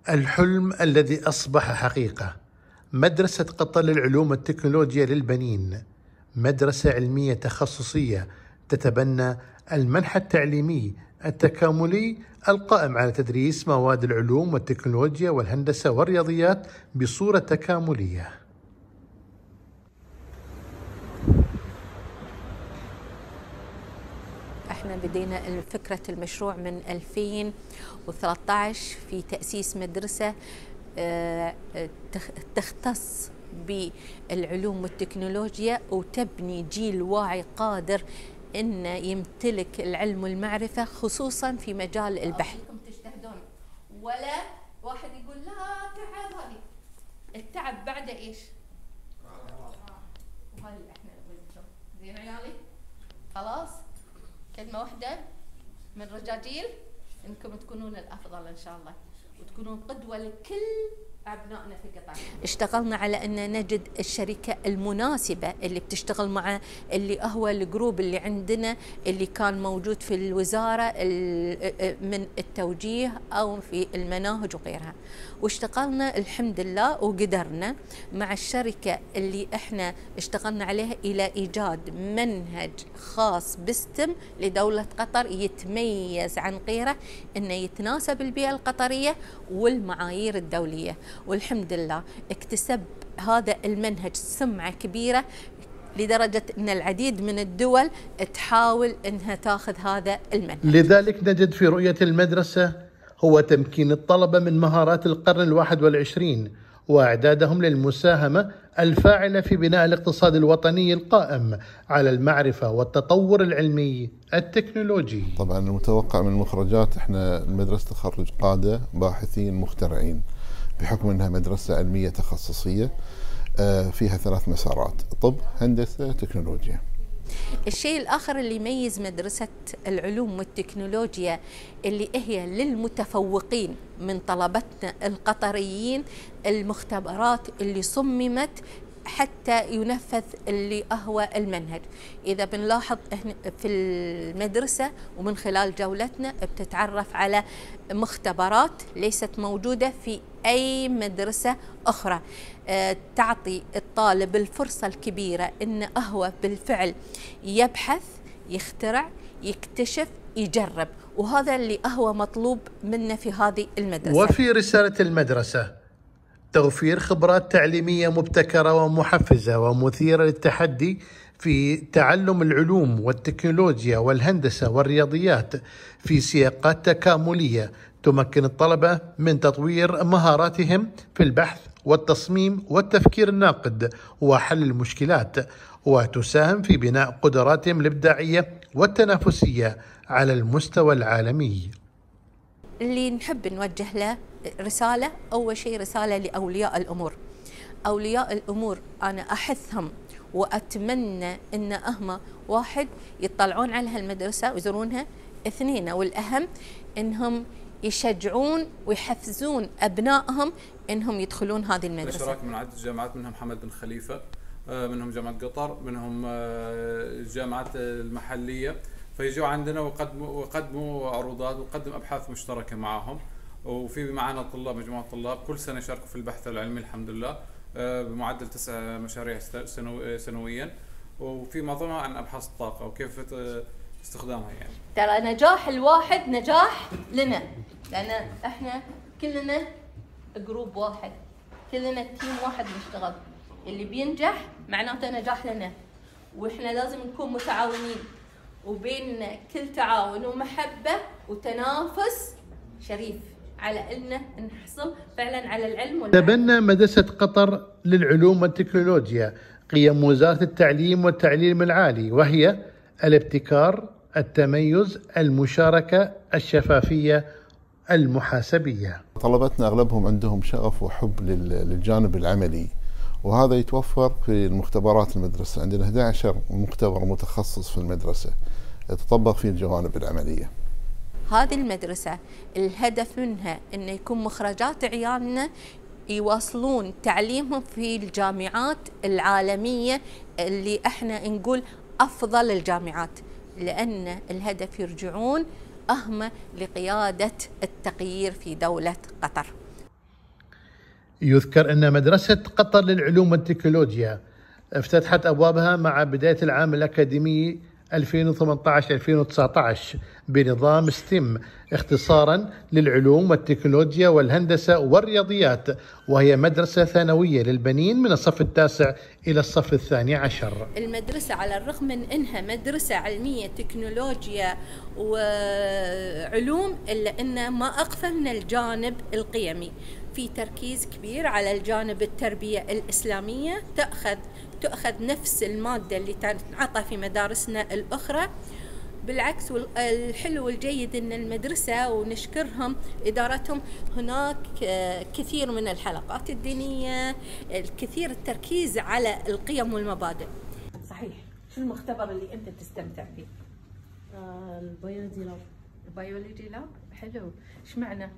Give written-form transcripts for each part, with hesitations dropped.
الحلم الذي أصبح حقيقة. مدرسة قطر للعلوم والتكنولوجيا للبنين، مدرسة علمية تخصصية تتبنى المنهج التعليمي التكاملي القائم على تدريس مواد العلوم والتكنولوجيا والهندسة والرياضيات بصورة تكاملية. احنا بدينا فكرة المشروع من 2013 في تأسيس مدرسة تختص بالعلوم والتكنولوجيا وتبني جيل واعي قادر أن يمتلك العلم والمعرفة خصوصا في مجال البحث. تجتهدون ولا واحد يقول لا تعب، هذه التعب بعد ايش؟ وهاي اللي احنا نقول زين عيالي خلاص. كلمة واحدة من رجاجيل انكم تكونون الافضل ان شاء الله وتكونون قدوة لكل أبنائنا في قطر. اشتغلنا على أن نجد الشركة المناسبة اللي بتشتغل مع اللي هو الجروب اللي عندنا اللي كان موجود في الوزارة من التوجيه أو في المناهج وغيرها، واشتغلنا الحمد لله وقدرنا مع الشركة اللي احنا اشتغلنا عليها إلى إيجاد منهج خاص بستم لدولة قطر يتميز عن غيره أنه يتناسب البيئة القطرية والمعايير الدولية، والحمد لله اكتسب هذا المنهج سمعة كبيرة لدرجة أن العديد من الدول تحاول أنها تأخذ هذا المنهج. لذلك نجد في رؤية المدرسة هو تمكين الطلبة من مهارات القرن ال21 وإعدادهم للمساهمة الفاعلة في بناء الاقتصاد الوطني القائم على المعرفة والتطور العلمي التكنولوجي. طبعا المتوقع من المخرجات احنا المدرسة تخرج قادة باحثين مخترعين بحكم انها مدرسة علمية تخصصية فيها 3 مسارات: طب، هندسة، تكنولوجيا. الشيء الآخر اللي يميز مدرسة العلوم والتكنولوجيا اللي هي للمتفوقين من طلبتنا القطريين المختبرات اللي صممت حتى ينفذ اللي هو المنهج. إذا بنلاحظ في المدرسة ومن خلال جولتنا بتتعرف على مختبرات ليست موجودة في أي مدرسة أخرى، تعطي الطالب الفرصة الكبيرة أنه هو بالفعل يبحث، يخترع، يكتشف، يجرب، وهذا اللي هو مطلوب منا في هذه المدرسة. وفي رسالة المدرسة توفير خبرات تعليمية مبتكرة ومحفزة ومثيرة للتحدي في تعلم العلوم والتكنولوجيا والهندسة والرياضيات في سياقات تكاملية تمكن الطلبة من تطوير مهاراتهم في البحث والتصميم والتفكير الناقد وحل المشكلات، وتساهم في بناء قدراتهم الإبداعية والتنافسية على المستوى العالمي. اللي نحب نوجه له رسالة، أول شيء رسالة لأولياء الأمور. أولياء الأمور أنا أحثهم وأتمنى أن هم 1 يطلعون على هالمدرسة ويزورونها، 2 والأهم أنهم يشجعون ويحفزون أبنائهم أنهم يدخلون هذه المدرسة. الاشتراك من عدة جامعات، منهم حمد بن خليفة، منهم جامعة قطر، منهم الجامعات المحلية، فيجوا عندنا ويقدموا عروضات ويقدم أبحاث مشتركة معهم. وفي معنا طلاب، مجموعة طلاب كل سنة يشاركوا في البحث العلمي الحمد لله بمعدل 9 مشاريع سنويا، وفي معظمها عن أبحاث الطاقة وكيف استخدامها. يعني ترى نجاح الواحد نجاح لنا، لأن احنا كلنا جروب واحد، كلنا تيم واحد نشتغل، اللي بينجح معناته نجاح لنا، واحنا لازم نكون متعاونين وبيننا كل تعاون ومحبة وتنافس شريف على أن نحصل فعلا على العلم. تبنى مدرسة قطر للعلوم والتكنولوجيا قيم وزارة التعليم والتعليم العالي، وهي الابتكار، التميز، المشاركة، الشفافية، المحاسبية. طلبتنا أغلبهم عندهم شغف وحب للجانب العملي، وهذا يتوفر في المختبرات المدرسة. عندنا 11 مختبر متخصص في المدرسة يتطبق فيه الجوانب العملية. هذه المدرسة الهدف منها أن يكون مخرجات عيالنا يواصلون تعليمهم في الجامعات العالمية اللي احنا نقول أفضل الجامعات، لأن الهدف يرجعون لقيادة التغيير في دولة قطر. يذكر أن مدرسة قطر للعلوم والتكنولوجيا افتتحت أبوابها مع بداية العام الأكاديمي 2018-2019 بنظام ستيم اختصارا للعلوم والتكنولوجيا والهندسة والرياضيات، وهي مدرسة ثانوية للبنين من الصف التاسع إلى الصف الثاني عشر. المدرسة على الرغم من أنها مدرسة علمية تكنولوجيا وعلوم إلا أنها ما أغفلنا الجانب القيمي، في تركيز كبير على الجانب التربية الإسلامية، تأخذ نفس المادة اللي تنعطى في مدارسنا الأخرى. بالعكس، الحلو والجيد أن المدرسة ونشكرهم إدارتهم هناك كثير من الحلقات الدينية، الكثير التركيز على القيم والمبادئ. صحيح. شو المختبر اللي أنت تستمتع فيه؟ البيولوجي لاب. البيولوجي لاب حلو. إيش معنى؟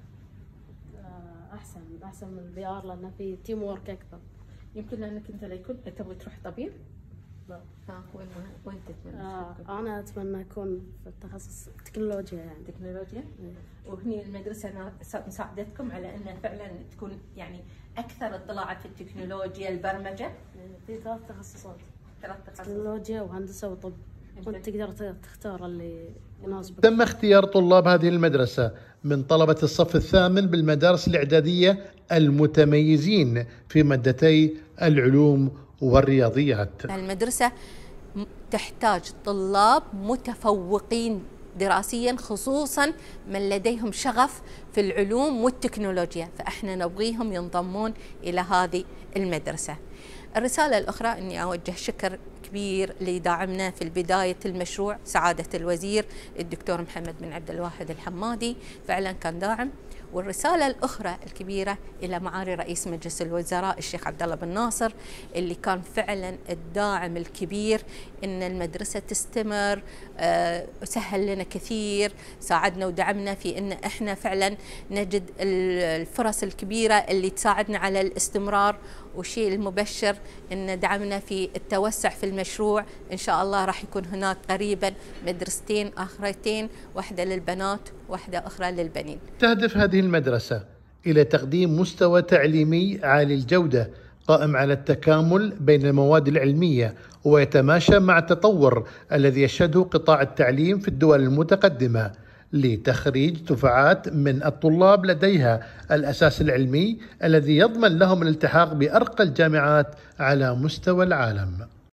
أحسن من البي آر لأنه في تيم وورك أكثر. يمكن لأنك أنت ليكون تبغى تروح طبيب؟ لا. وين تتمنى؟ أنا أتمنى أكون في التخصص تكنولوجيا يعني. تكنولوجيا؟ وهني المدرسة مساعدتكم على أن فعلا تكون يعني أكثر اطلاعا في التكنولوجيا، البرمجة؟ في 3 تخصصات. تكنولوجيا وهندسة وطب. وأنت تقدر تختار اللي يناسبك. تم اختيار طلاب هذه المدرسة من طلبة الصف الثامن بالمدارس الإعدادية المتميزين في مادتي العلوم والرياضيات. المدرسة تحتاج طلاب متفوقين دراسيا، خصوصا من لديهم شغف في العلوم والتكنولوجيا، فإحنا نبغيهم ينضمون إلى هذه المدرسة. الرسالة الأخرى أني أوجه شكر كبير لداعمنا في بداية المشروع سعادة الوزير الدكتور محمد بن عبد الواحد الحمادي، فعلا كان داعم. والرسالة الأخرى الكبيرة إلى معالي رئيس مجلس الوزراء الشيخ عبد الله بن ناصر، اللي كان فعلا الداعم الكبير إن المدرسة تستمر، سهل لنا كثير، ساعدنا ودعمنا في إن إحنا فعلا نجد الفرص الكبيرة اللي تساعدنا على الاستمرار. والشيء المبشر إن دعمنا في التوسع في المشروع، إن شاء الله راح يكون هناك قريبا مدرستين آخرتين، واحدة للبنات واحدة أخرى للبنين. تهدف هذه المدرسة إلى تقديم مستوى تعليمي عالي الجودة قائم على التكامل بين المواد العلمية، ويتماشى مع التطور الذي يشهده قطاع التعليم في الدول المتقدمة، لتخريج دفعات من الطلاب لديها الأساس العلمي الذي يضمن لهم الالتحاق بأرقى الجامعات على مستوى العالم.